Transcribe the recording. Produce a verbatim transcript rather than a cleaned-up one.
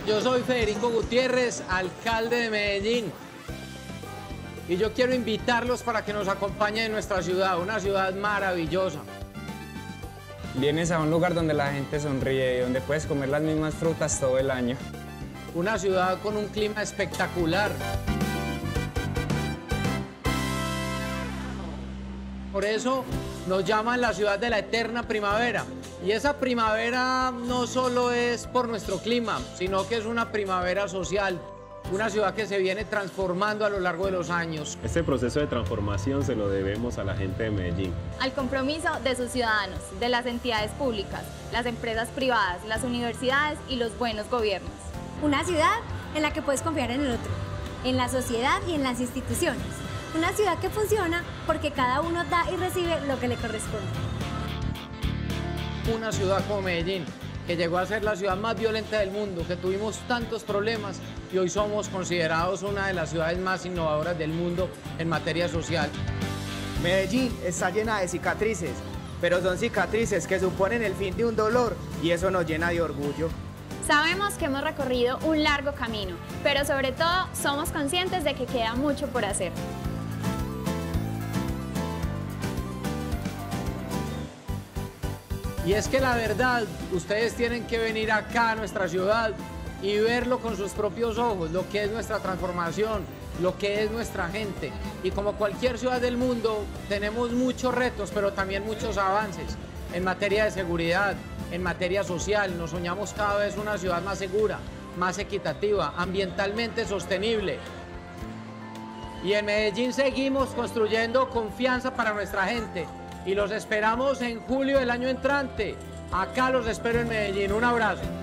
Yo soy Federico Gutiérrez, alcalde de Medellín. Y yo quiero invitarlos para que nos acompañen en nuestra ciudad, una ciudad maravillosa. Vienes a un lugar donde la gente sonríe y donde puedes comer las mismas frutas todo el año. Una ciudad con un clima espectacular. Por eso nos llaman la ciudad de la eterna primavera. Y esa primavera no solo es por nuestro clima, sino que es una primavera social. Una ciudad que se viene transformando a lo largo de los años. Este proceso de transformación se lo debemos a la gente de Medellín. Al compromiso de sus ciudadanos, de las entidades públicas, las empresas privadas, las universidades y los buenos gobiernos. Una ciudad en la que puedes confiar en el otro, en la sociedad y en las instituciones. Una ciudad que funciona porque cada uno da y recibe lo que le corresponde. Una ciudad como Medellín, que llegó a ser la ciudad más violenta del mundo, que tuvimos tantos problemas y hoy somos considerados una de las ciudades más innovadoras del mundo en materia social. Medellín está llena de cicatrices, pero son cicatrices que suponen el fin de un dolor y eso nos llena de orgullo. Sabemos que hemos recorrido un largo camino, pero sobre todo somos conscientes de que queda mucho por hacer. Y es que la verdad, ustedes tienen que venir acá a nuestra ciudad y verlo con sus propios ojos, lo que es nuestra transformación, lo que es nuestra gente. Y como cualquier ciudad del mundo, tenemos muchos retos, pero también muchos avances en materia de seguridad, en materia social. Nos soñamos cada vez una ciudad más segura, más equitativa, ambientalmente sostenible. Y en Medellín seguimos construyendo confianza para nuestra gente. Y los esperamos en julio del año entrante. Acá los espero en Medellín. Un abrazo.